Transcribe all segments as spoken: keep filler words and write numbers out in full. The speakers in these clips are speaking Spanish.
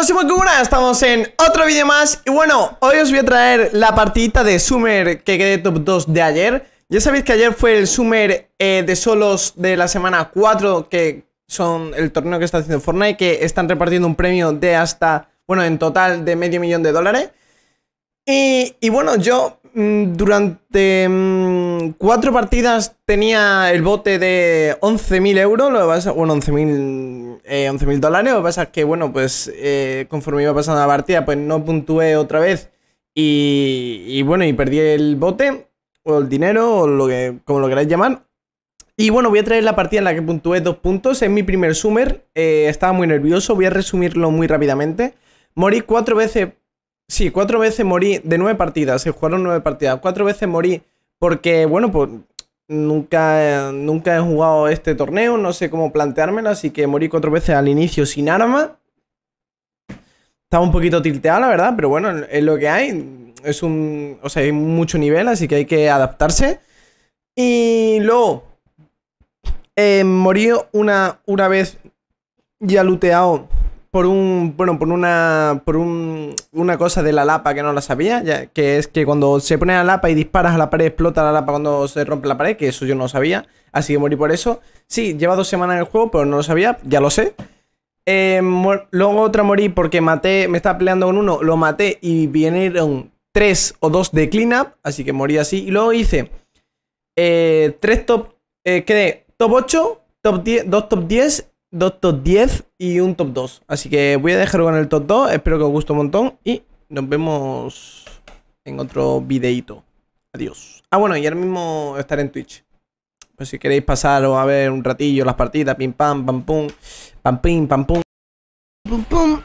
Hola, muy buenas, estamos en otro vídeo más. Y bueno, hoy os voy a traer la partidita de Summer que quedé top dos de ayer. Ya sabéis que ayer fue el Summer eh, de solos de la semana cuatro, que son el torneo que está haciendo Fortnite, que están repartiendo un premio de hasta, bueno, en total de medio millón de dólares. Y, y bueno, yo mmm, durante mmm, cuatro partidas tenía el bote de once mil euros, lo que pasa, bueno, once mil eh, dólares. Lo que pasa es que, bueno, pues eh, conforme iba pasando la partida, pues no puntué otra vez. Y, y bueno, y perdí el bote, o el dinero, o lo que, como lo queráis llamar. Y bueno, voy a traer la partida en la que puntué dos puntos. Es mi primer Summer, eh, estaba muy nervioso, voy a resumirlo muy rápidamente. Morí cuatro veces. Sí, cuatro veces morí de nueve partidas, se jugaron nueve partidas. Cuatro veces morí porque, bueno, pues nunca, nunca he jugado este torneo, no sé cómo planteármelo, así que morí cuatro veces al inicio sin arma. Estaba un poquito tilteado, la verdad, pero bueno, es lo que hay. Es un, o sea, hay mucho nivel, así que hay que adaptarse. Y luego eh, morí una, una vez ya looteado por un, bueno, por una, por un, una cosa de la lapa que no la sabía, ya, que es que cuando se pone la lapa y disparas a la pared, explota la lapa cuando se rompe la pared, que eso yo no lo sabía, así que morí por eso. Sí, lleva dos semanas en el juego, pero no lo sabía, ya lo sé. Eh, luego otra morí porque maté, me estaba peleando con uno, lo maté y vinieron tres o dos de cleanup, así que morí así. Y luego hice eh, tres top, eh, quedé top ocho, top diez, dos top diez, dos top diez y un top dos. Así que voy a dejarlo con el top dos. Espero que os guste un montón. Y nos vemos en otro videito. Adiós. Ah, bueno, y ahora mismo estaré en Twitch. Pues si queréis pasaros a ver un ratillo las partidas. Pim pam, pam pum. Pam pim, pam pum. Pum pum.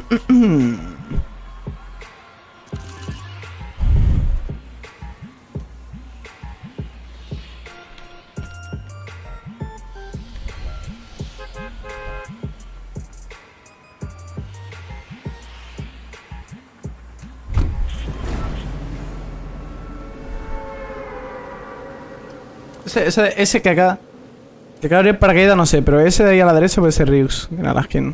Ese, ese, ese que acá. Que acá abrir paracaídas no sé, pero ese de ahí a la derecha puede ser Ryux. Que nada, la skin.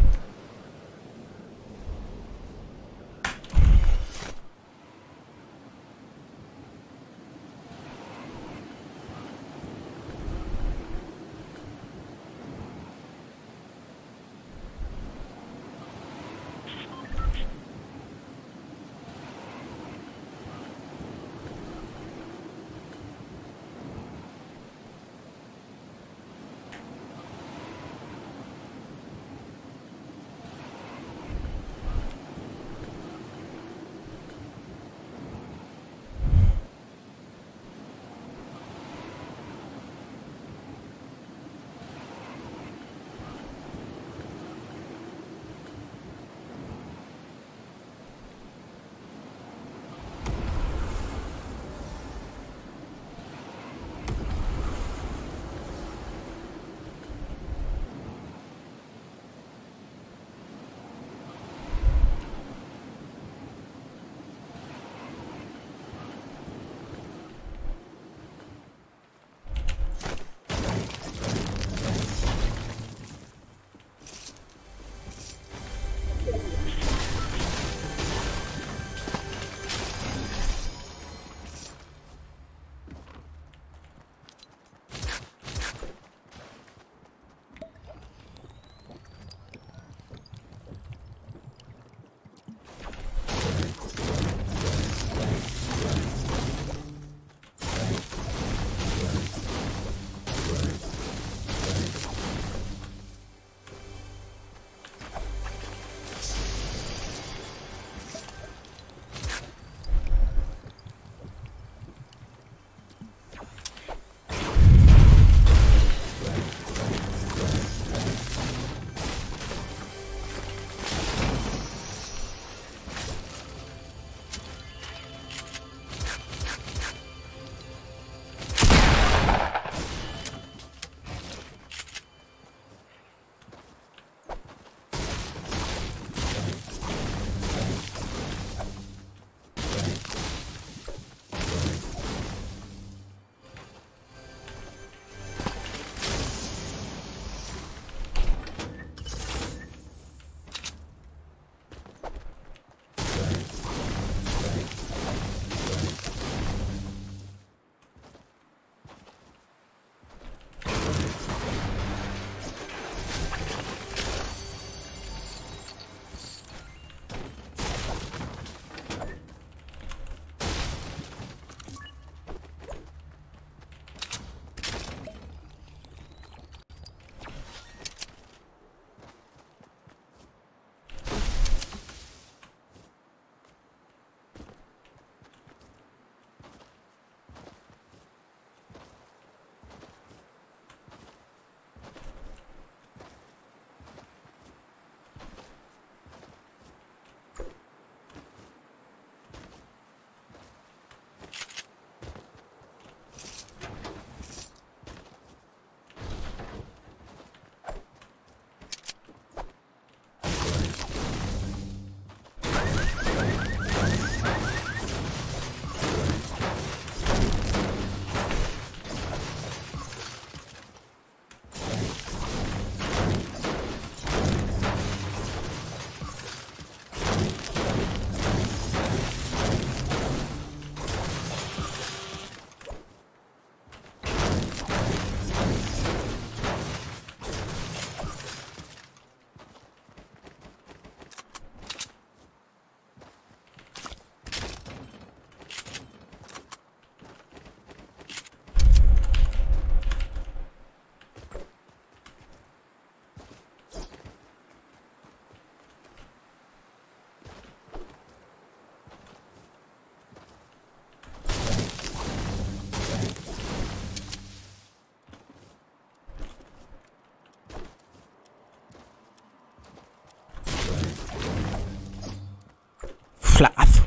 Flagazo.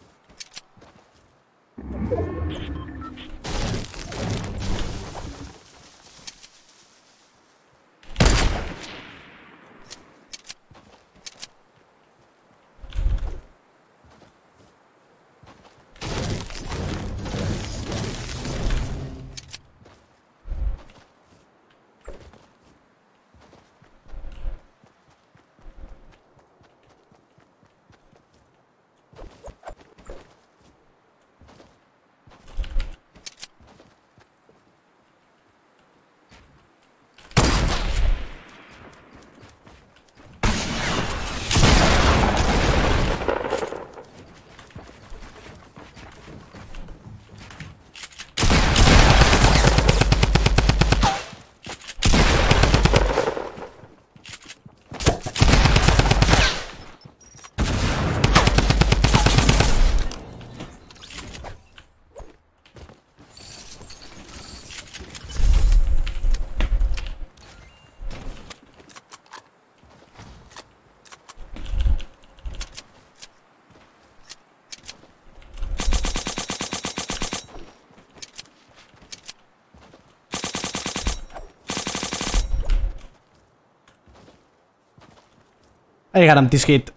I guarantee hit.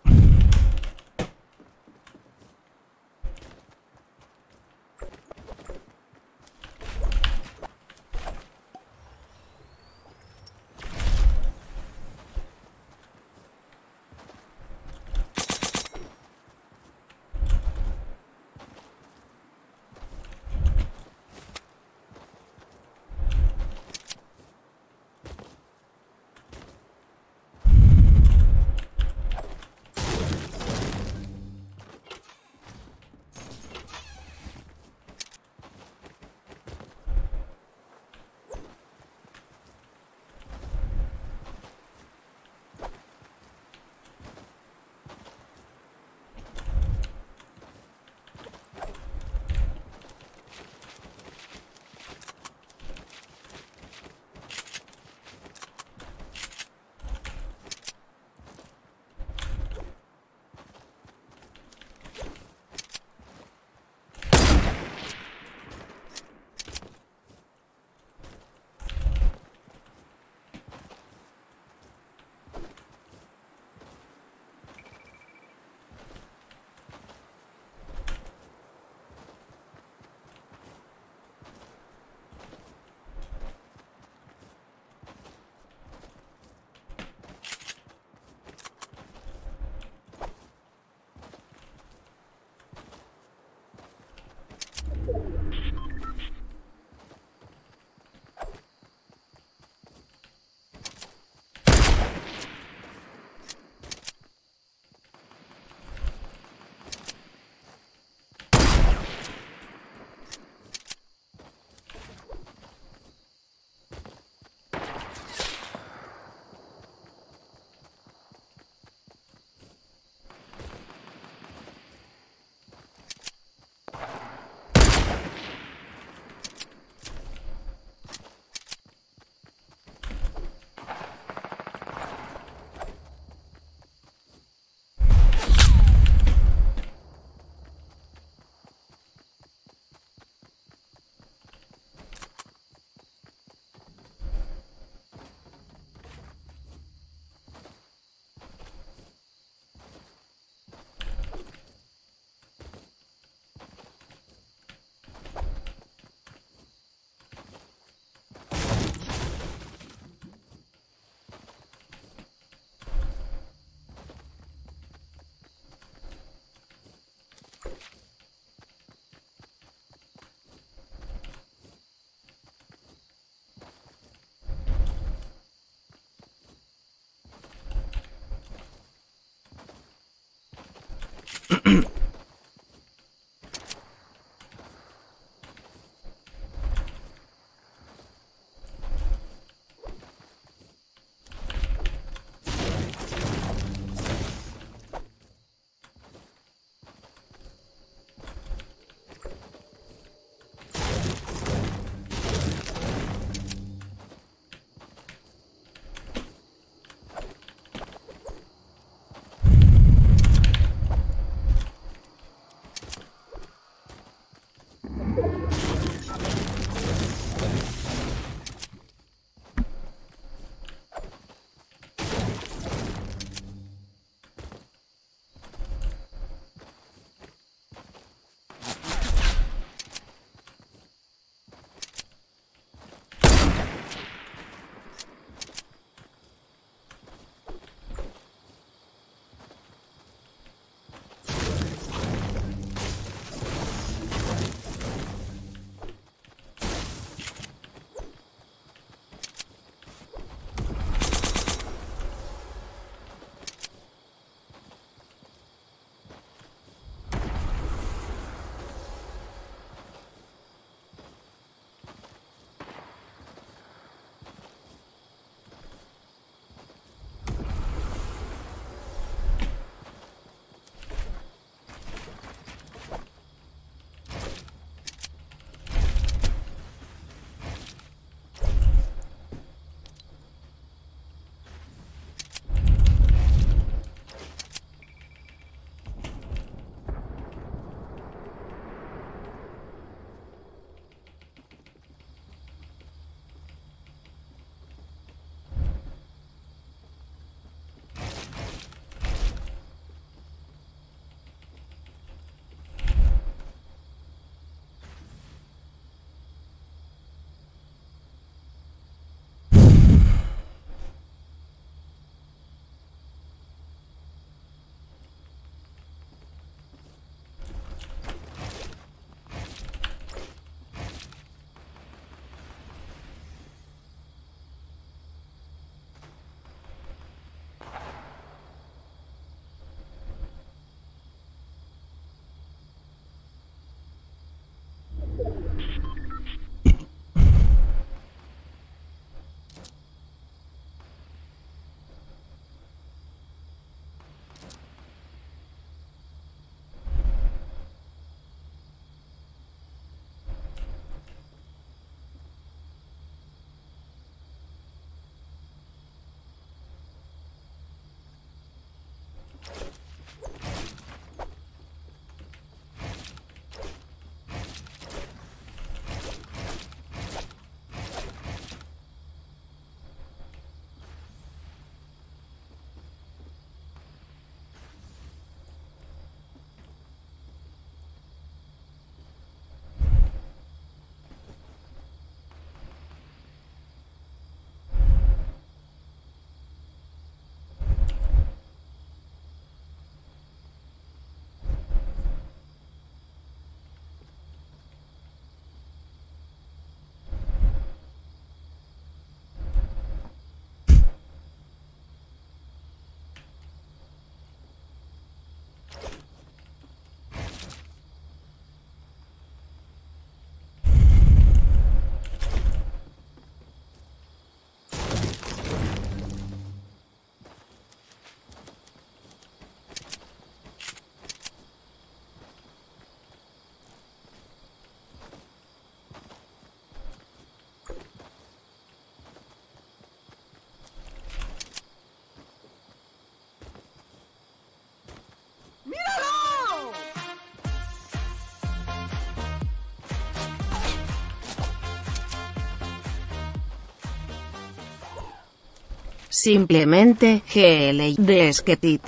Simplemente G L de Sketit.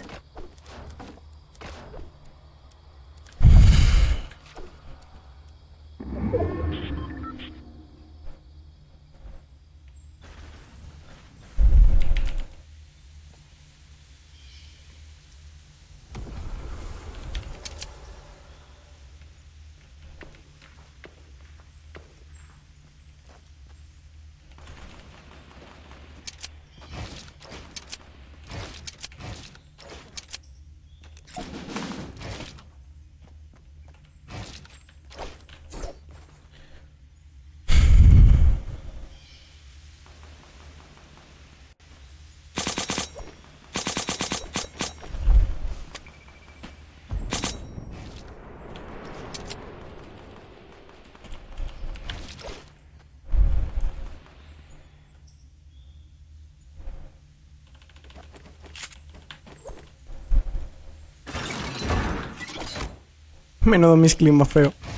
Menudo misclimo feo.